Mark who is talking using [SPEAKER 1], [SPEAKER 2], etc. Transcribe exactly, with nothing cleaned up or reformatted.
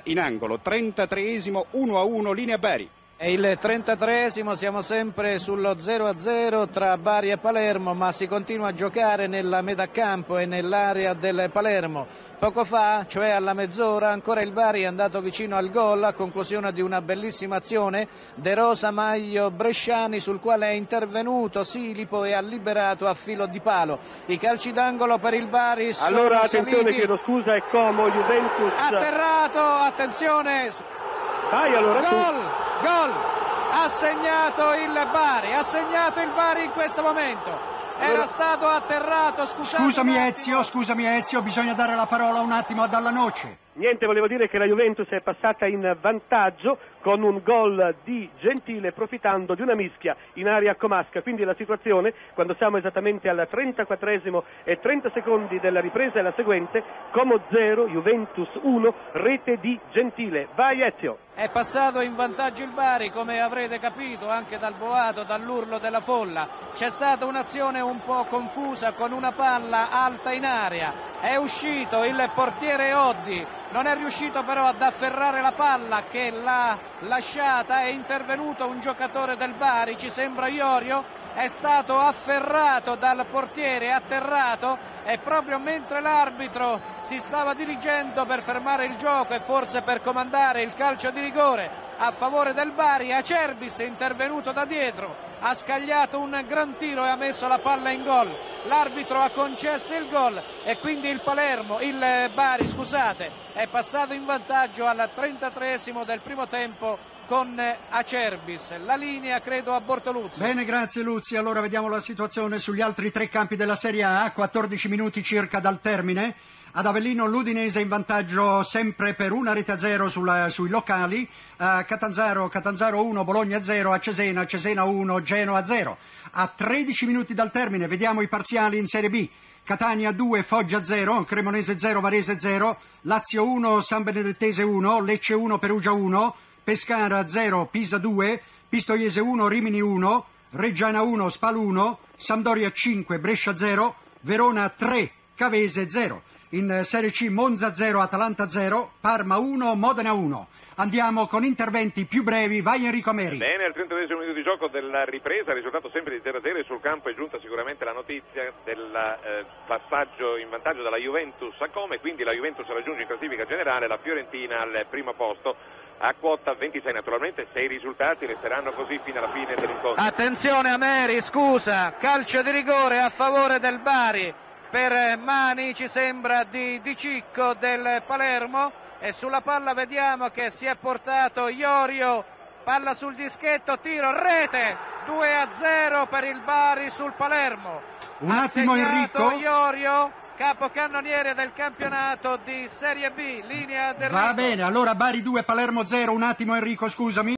[SPEAKER 1] In angolo, trentatreesimo, uno a uno, linea Bari.
[SPEAKER 2] È il trentatreesimo, siamo sempre sullo zero a zero tra Bari e Palermo, ma si continua a giocare nella metà campo e nell'area del Palermo. Poco fa, cioè alla mezz'ora, ancora il Bari è andato vicino al gol a conclusione di una bellissima azione De Rosa Maglio Bresciani, sul quale è intervenuto Silipo e ha liberato a filo di palo. I calci d'angolo per il Bari sono
[SPEAKER 3] allora attenzione,
[SPEAKER 2] saliti.
[SPEAKER 3] chiedo scusa, è Como, Juventus
[SPEAKER 2] atterrato, attenzione,
[SPEAKER 3] vai allora
[SPEAKER 2] gol, gol, ha segnato il Bari, ha segnato il Bari in questo momento. Era stato atterrato, scusate.
[SPEAKER 4] Scusami Ezio, scusami Ezio, bisogna dare la parola un attimo a Dalla Noce.
[SPEAKER 3] Niente, volevo dire che la Juventus è passata in vantaggio con un gol di Gentile, approfittando di una mischia in area comasca. Quindi la situazione, quando siamo esattamente al trentaquattresimo e trenta secondi della ripresa, è la seguente: Como zero, Juventus uno, rete di Gentile. Vai Ezio.
[SPEAKER 2] È passato in vantaggio il Bari, come avrete capito anche dal boato, dall'urlo della folla. C'è stata un'azione un po' confusa con una palla alta in aria. È uscito il portiere Oddi, non è riuscito però ad afferrare la palla che l'ha lasciata. È intervenuto un giocatore del Bari, ci sembra Iorio, è stato afferrato dal portiere, atterrato, e proprio mentre l'arbitro si stava dirigendo per fermare il gioco e forse per comandare il calcio di rigore a favore del Bari, Acerbis è intervenuto da dietro, ha scagliato un gran tiro e ha messo la palla in gol. L'arbitro ha concesso il gol e quindi il Palermo, il Bari, scusate, è passato in vantaggio al trentatreesimo del primo tempo con Acerbis. La linea credo a Bortoluzzi.
[SPEAKER 4] Bene, grazie Luzzi. Allora vediamo la situazione sugli altri tre campi della Serie A, quattordici minuti circa dal termine. Ad Avellino l'Udinese in vantaggio sempre per una rete a zero sulla, sui locali, uh, Catanzaro, Catanzaro uno, Bologna zero, a Cesena, Cesena uno, Genoa zero. A tredici minuti dal termine vediamo i parziali in Serie B. Catania due, Foggia zero, Cremonese zero, Varese zero, Lazio uno, San Benedettese uno, Lecce uno, Perugia uno, Pescara zero, Pisa due, Pistoiese uno, Rimini uno, Reggiana uno, Spal uno, Sampdoria cinque, Brescia zero, Verona tre, Cavese zero. In Serie C Monza zero, Atalanta zero, Parma uno, Modena uno. Andiamo con interventi più brevi, vai Enrico Meri.
[SPEAKER 5] Bene, al trentesimo minuto di gioco della ripresa, risultato sempre di zero a zero, e sul campo è giunta sicuramente la notizia del eh, passaggio in vantaggio dalla Juventus a Como, quindi la Juventus raggiunge in classifica generale la Fiorentina al primo posto a quota ventisei. Naturalmente se i risultati resteranno così fino alla fine dell'incontro.
[SPEAKER 2] Attenzione a Meri, scusa, calcio di rigore a favore del Bari per mani, ci sembra, di Di Cicco del Palermo, e sulla palla vediamo che si è portato Iorio, palla sul dischetto, tiro, rete, due a zero per il Bari sul Palermo.
[SPEAKER 4] Un
[SPEAKER 2] ha
[SPEAKER 4] attimo Enrico.
[SPEAKER 2] Iorio, capocannoniere del campionato di Serie B, linea del
[SPEAKER 4] Va
[SPEAKER 2] Rico.
[SPEAKER 4] bene, allora Bari due, Palermo zero, un attimo Enrico, scusami.